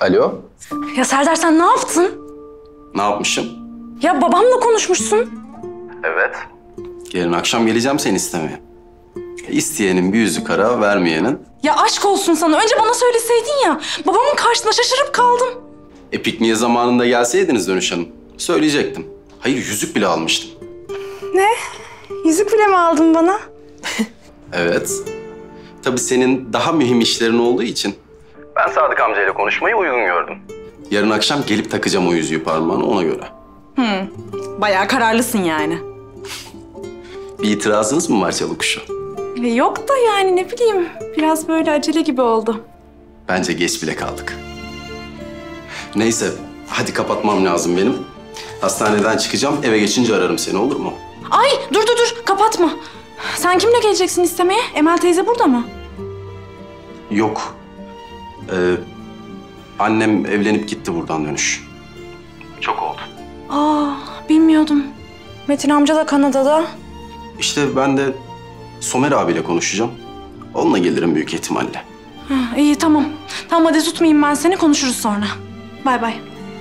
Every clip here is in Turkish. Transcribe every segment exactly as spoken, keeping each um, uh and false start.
Alo? Ya Serdar sen ne yaptın? Ne yapmışım? Ya babamla konuşmuşsun. Evet. Yarın akşam geleceğim seni istemeye. İsteyenin bir yüzü kara, vermeyenin. Ya aşk olsun sana. Önce bana söyleseydin ya. Babamın karşısında şaşırıp kaldım. E pikniğe zamanında gelseydiniz Dönüş Hanım. Söyleyecektim. Hayır, yüzük bile almıştım. Ne? Yüzük bile mi aldın bana? Evet. Tabii senin daha mühim işlerin olduğu için ben Sadık amcayla konuşmayı uygun gördüm. Yarın akşam gelip takacağım o yüzüğü parmağına, ona göre. Hı. Bayağı kararlısın yani. Bir itirazınız mı var Çalıkuşu? E, Yok da yani ne bileyim. Biraz böyle acele gibi oldu. Bence geç bile kaldık. Neyse, hadi kapatmam lazım benim. Hastaneden çıkacağım, eve geçince ararım seni, olur mu? Ay dur dur dur kapatma. Sen kimle geleceksin istemeye? Emel teyze burada mı? Yok. Ee, annem evlenip gitti buradan Dönüş. Çok oldu. Aa bilmiyordum. Metin amca da Kanada'da. İşte ben de Somer abiyle konuşacağım. Onunla gelirim büyük ihtimalle. Ha, iyi tamam. Tamam hadi tutmayayım ben seni, konuşuruz sonra. Bay bay.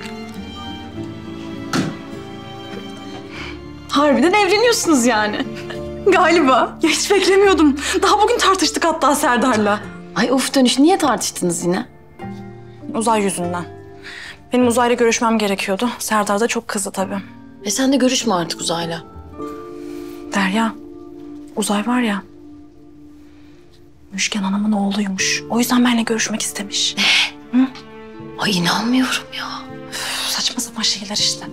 Harbiden evleniyorsunuz yani. Galiba. Ya hiç beklemiyordum. Daha bugün tartıştık hatta Serdar'la. Ay of Dönüş, niye tartıştınız yine? Uzay yüzünden. Benim Uzay'la görüşmem gerekiyordu. Serdar da çok kızdı tabii. E sen de görüşme artık Uzay'la. Derya, Uzay var ya, Müşken Hanım'ın oğluymuş. O yüzden benimle görüşmek istemiş. Ne? Ay inanmıyorum ya. Üf, saçma sapan şeyler işte.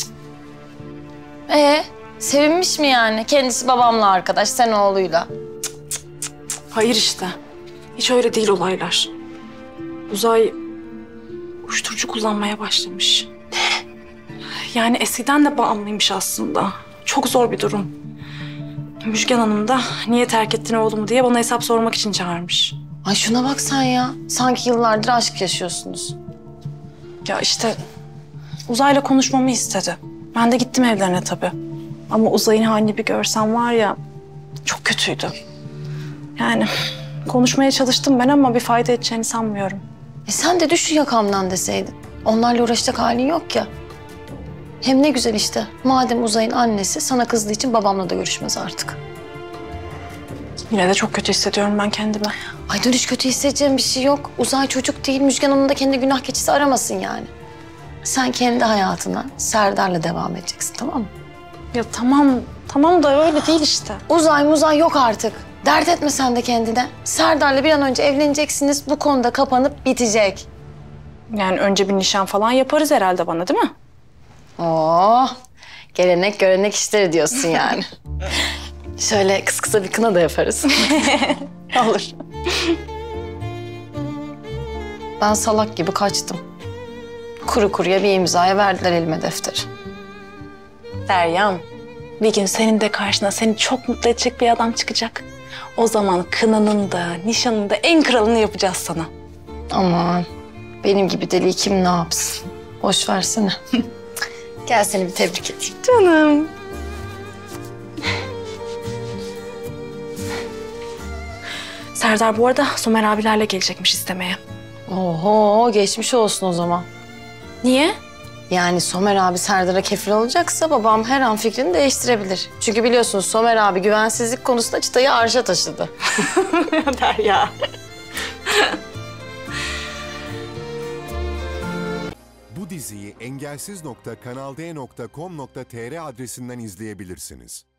Ee, sevinmiş mi yani? Kendisi babamla arkadaş, sen oğluyla. Hayır işte. Hiç öyle değil olaylar. Uzay uyuşturucu kullanmaya başlamış. Ne? Yani eskiden de bağımlıymış aslında. Çok zor bir durum. Müjgan Hanım da niye terk ettin oğlumu diye bana hesap sormak için çağırmış. Ay şuna bak sen ya. Sanki yıllardır aşk yaşıyorsunuz. Ya işte Uzay'la konuşmamı istedi. Ben de gittim evlerine tabii. Ama Uzay'ın halini bir görsem var ya, çok kötüydü. Yani konuşmaya çalıştım ben ama bir fayda edeceğini sanmıyorum. E sen de düş şu yakamdan deseydin. Onlarla uğraşacak halin yok ya. Hem ne güzel işte. Madem Uzay'ın annesi sana kızdığı için babamla da görüşmez artık. Yine de çok kötü hissediyorum ben kendimi. Ay Dönüş, kötü hissedeceğim bir şey yok. Uzay çocuk değil. Müjgan Hanım da kendi günah keçisi aramasın yani. Sen kendi hayatına Serdar'la devam edeceksin, tamam mı? Ya tamam, tamam da öyle değil işte. Uzay muzay yok artık. Dert etme sen de kendine. Serdar'la bir an önce evleneceksiniz. Bu konuda kapanıp bitecek. Yani önce bir nişan falan yaparız herhalde bana, değil mi? Oo, gelenek görenek işleri diyorsun yani. Şöyle kıs kısa bir kına da yaparız. Olur. Ben salak gibi kaçtım. Kuru kuruya bir imzaya verdiler elime defteri. Deryam, bir gün senin de karşına seni çok mutlu edecek bir adam çıkacak. O zaman kınanın da, nişanın da en kralını yapacağız sana. Aman, benim gibi deli kim ne yapsın? Boş versene. Gel seni bir tebrik edeyim. Canım. Serdar bu arada Somer abilerle gelecekmiş istemeye. Oho, geçmiş olsun o zaman. Niye? Yani Somer abi Serdar'a kefil olacaksa babam her an fikrini değiştirebilir. Çünkü biliyorsunuz Somer abi güvensizlik konusunda çıtayı arşa taşıdı. Derya. Bu diziyi engelsiz nokta kanal d nokta com nokta tr adresinden izleyebilirsiniz.